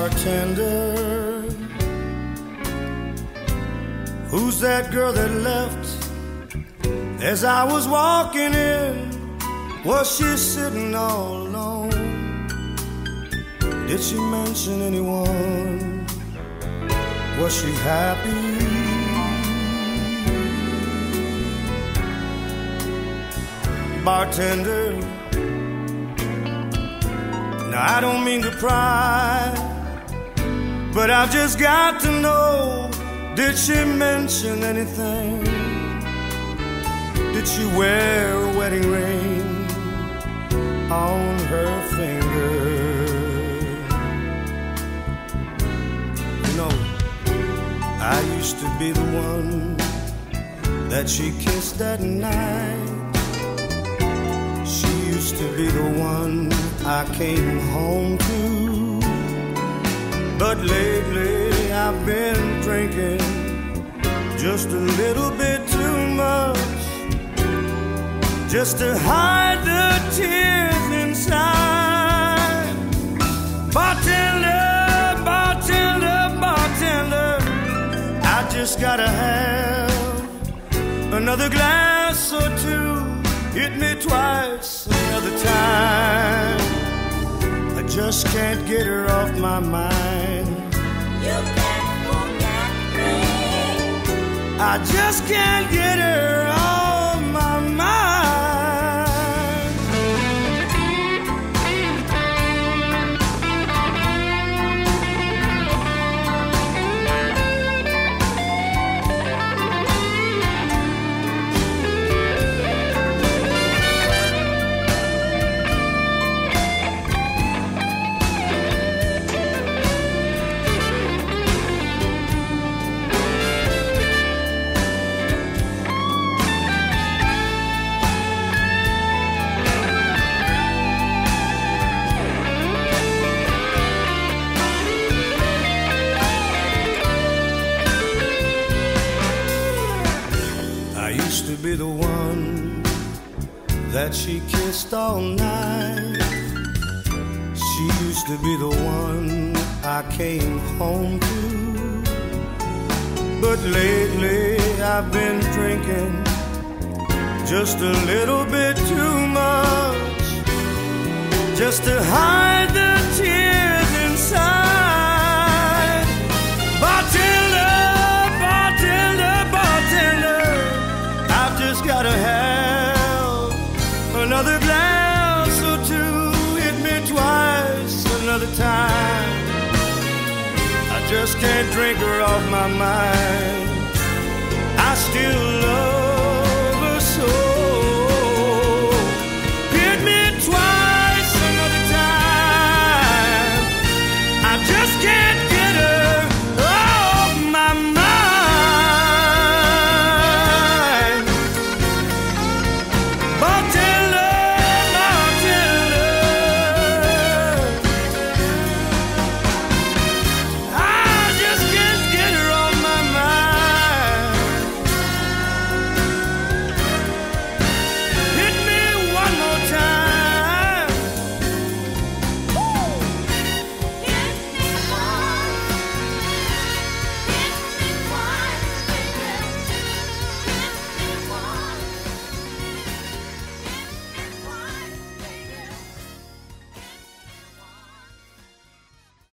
Bartender, who's that girl that left as I was walking in? Was she sitting all alone? Did she mention anyone? Was she happy? Bartender, now I don't mean to pry, but I've just got to know, did she mention anything? Did she wear a wedding ring on her finger? You know, I used to be the one that she kissed that night. She used to be the one I came home to. But lately I've been drinking just a little bit too much, just to hide the tears inside. Bartender, bartender, bartender, I just gotta have another glass or two. Hit me twice another time. I just can't get her off my mind. You can't forget me. I just can't get her off my mind. To be the one that she kissed all night. She used to be the one I came home to. But lately I've been drinking just a little bit too much, just to hide the tears inside. Bartender, bartender, bartender, I've just gotta have another glass or two. Hit me twice another time. I just can't drink her off my mind. I still love